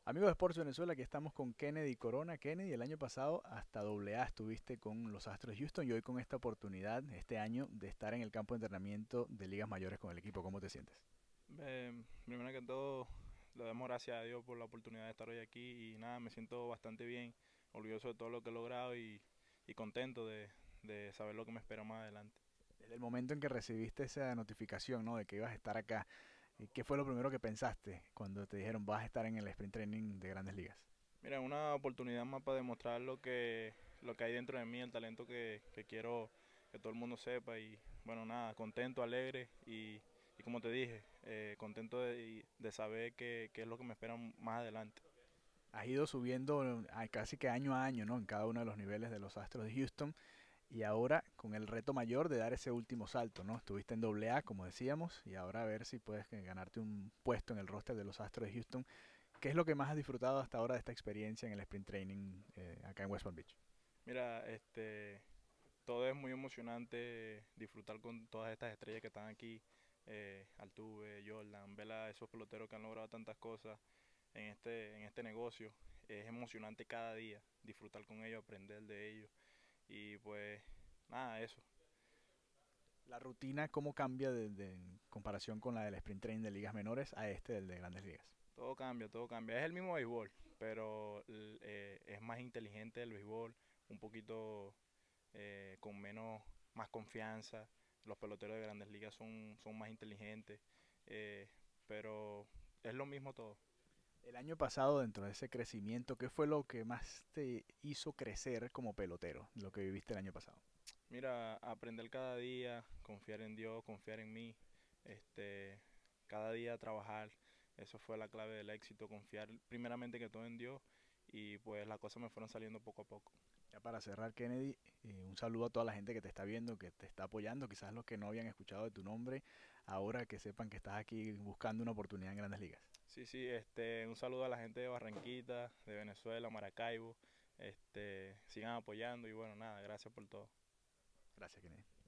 Amigos de Sports Venezuela, aquí estamos con Kennedy Corona. Kennedy, el año pasado hasta AA estuviste con los Astros de Houston y hoy con esta oportunidad, este año, de estar en el campo de entrenamiento de ligas mayores con el equipo. ¿Cómo te sientes? Primero que todo, le damos gracias a Dios por la oportunidad de estar hoy aquí y nada, me siento bastante bien, orgulloso de todo lo que he logrado y contento de saber lo que me espera más adelante. Desde el momento en que recibiste esa notificación, ¿no? De que ibas a estar acá, ¿qué fue lo primero que pensaste cuando te dijeron vas a estar en el sprint training de Grandes Ligas? Mira, una oportunidad más para demostrar lo que hay dentro de mí, el talento que quiero que todo el mundo sepa y bueno, nada, contento, alegre y como te dije, contento de saber qué es lo que me espera más adelante. Has ido subiendo casi que año a año, ¿no? En cada uno de los niveles de los Astros de Houston. Y ahora con el reto mayor de dar ese último salto, ¿no? Estuviste en AA, como decíamos, y ahora a ver si puedes ganarte un puesto en el roster de los Astros de Houston. ¿Qué es lo que más has disfrutado hasta ahora de esta experiencia en el sprint training acá en West Palm Beach? Mira, todo es muy emocionante disfrutar con todas estas estrellas que están aquí, Altuve, Jordan, ver a esos peloteros que han logrado tantas cosas en este negocio. Es emocionante cada día disfrutar con ellos, aprender de ellos y pues nada, eso. La rutina, ¿cómo cambia en comparación con la del sprint training de ligas menores a este del de grandes ligas? Todo cambia, todo cambia. Es el mismo béisbol, pero es más inteligente el béisbol, un poquito con más confianza. Los peloteros de grandes ligas son más inteligentes, eh, pero es lo mismo todo. El año pasado, dentro de ese crecimiento, ¿qué fue lo que más te hizo crecer como pelotero, lo que viviste el año pasado? Mira, aprender cada día, confiar en Dios, confiar en mí, este, cada día trabajar, eso fue la clave del éxito, confiar primeramente que todo en Dios y pues las cosas me fueron saliendo poco a poco. Ya para cerrar, Kennedy, un saludo a toda la gente que te está viendo, que te está apoyando, quizás los que no habían escuchado de tu nombre, ahora que sepan que estás aquí buscando una oportunidad en Grandes Ligas. Sí, sí, un saludo a la gente de Barranquita, de Venezuela, Maracaibo, sigan apoyando y bueno, nada, gracias por todo. Gracias, Kennedy.